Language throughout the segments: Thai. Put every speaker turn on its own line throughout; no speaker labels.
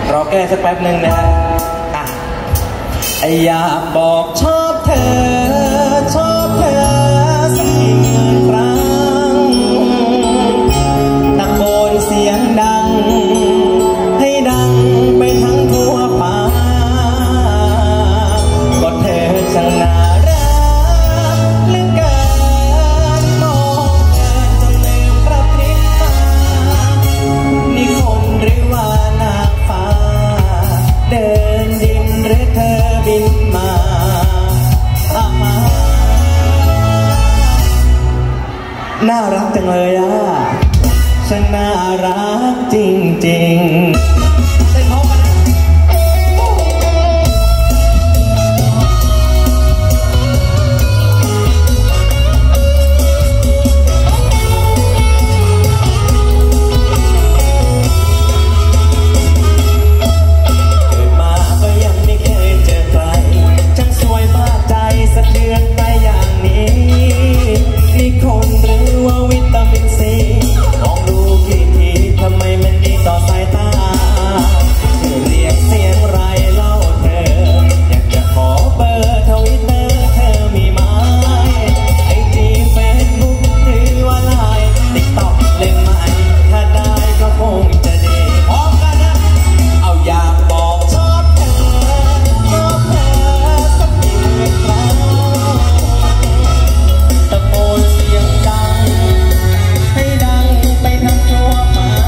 รอแก้สักแป๊บหนึ่งนะฮะอยากบอกชอบเธอสักกี่หมื่นครั้งตะโกนเสียงดังให้ดังไปทั้งทั่วฟ้าก็เธอช่างน่ารักเหลือเกินมองเธอจนลืมพระพริบตานี่คนหรือว่านางฟ้าเดินดินหรือเธอบินมาน่ารักจังเลยอ่ะฉันน่ารักจริงๆเต้นพร้อมกันนะเกิดมาก็ยังไม่เคยเจอใครช่างสวยมากใจสะเทือนไปอย่างนี้นี่คนหรือว่าวิตามินซีลองดูกี่ทีทำไมมันดีต่อสายตาเธอเรียกเสียงไรเล่าเธออยากจะขอเบอร์ทวิตเตอร์เธอมีไหมไอจีเฟซบุ๊กหรือว่าไลน์ติ๊กต็อกเล่นไหมถ้าได้ก็คงจะดีพร้อมกันนะเอาอยากบอกชอบเธอสักกี่หมื่นครั้งตะโกนเสียงดังให้ดังไปทั้งทั่วฟ้า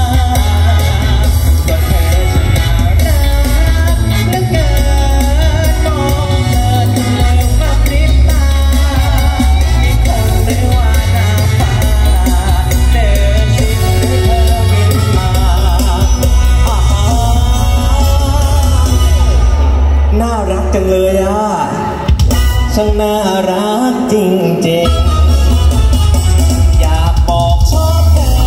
ก็เธอช่างน่ารักเหลือเกินมองเธอจนลืมพระพริบตามีคนหรือว่านางฟ้าเดินดินหรือเธอบินมาน่ารักจังเลยอ่ะช่างน่ารักจริงๆอยากบอกชอบเธอ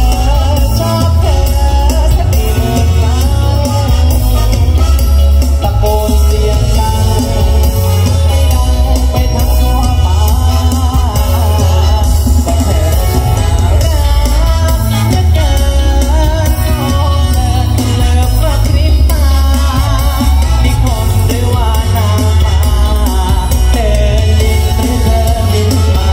สักกี่หมื่นครั้งตะโกนเสียงดังให้ดังไปทั้งทั่วฟ้าก็เธอช่างน่ารักเหลือเกินมองเธอจนลืมพระพริบตานี่คนหรือว่านางฟ้าเดินดินหรือเธอบินมา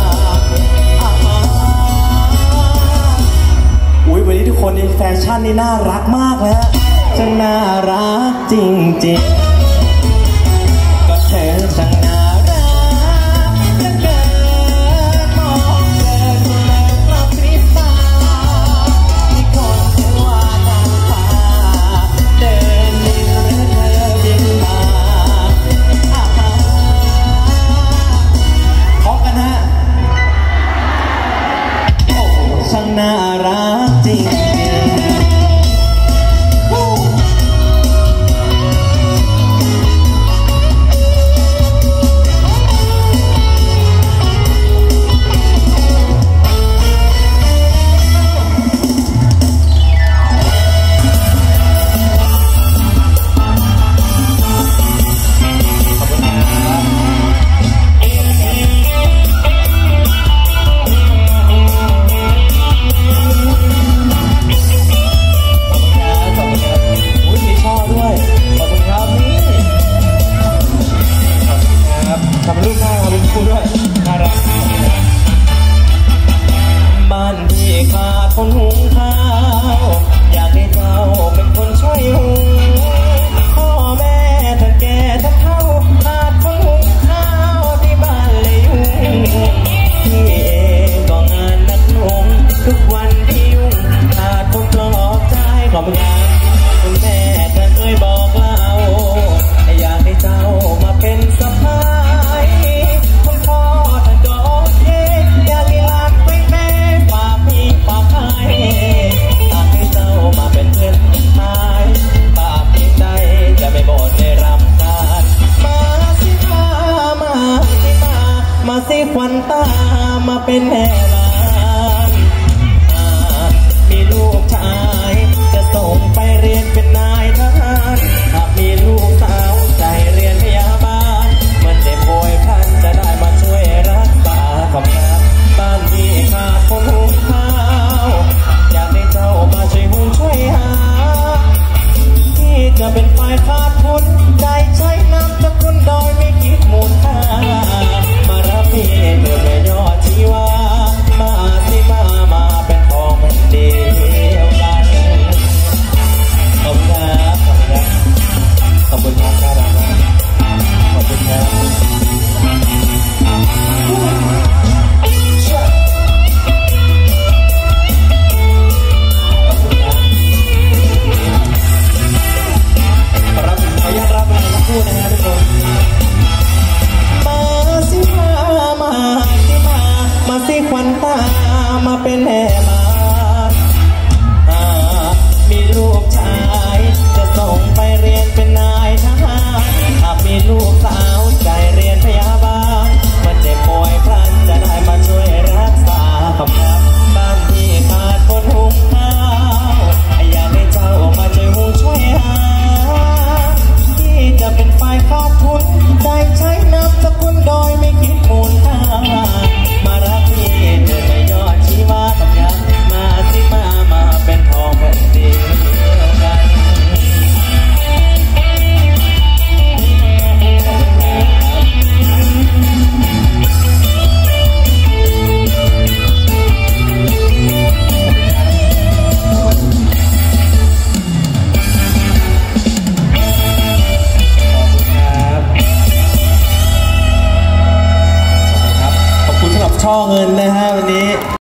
อุ๊ยวันนี้ทุกคนในแฟชั่นนี่น่ารักมากเลยฮะช่างน่ารักจริงๆก็เธอช่างน่ารักเหลือเกินมองเธอจนลืมพระพริบตามีคนหรือว่านางฟ้าเดินดินหรือเธอบินมาพร้อมกันฮะโอ้ช่างน่ารักจริงๆจะเป็นฝ่ายขาดทุนใจใช้น้ำจะคุณโดยไม่คิดมูลค่ามารับพี่เธอไม่ย่อชีวามาสิมาเป็นทองเป็นเดียวกันขอบคุณครับขอบคุณครับขอบคุณครับขอบคุณครับมาสิควันตามาเป็นแม่มามีลูกชายจะส่งไปเรียนเป็นนายทหารหากมีลูกสาวใจเรียนพยาบาลมันเจ็บป่วยพลันจะได้มาช่วยรักษาขอบคุณบ้านที่ขาดคนหุงข้าวอยากให้เจ้ามาช่วยหูช่วยหาที่จะเป็นฝ่ายขาดทุนใจใช้น้ำสกุลโดยไม่คิดมูลค่ามารักพี่เธอไม่ยอดชีวาต้องยันมาสิมาเป็นทองเป็นเดียวกันช่อเงินนะฮะวันนี้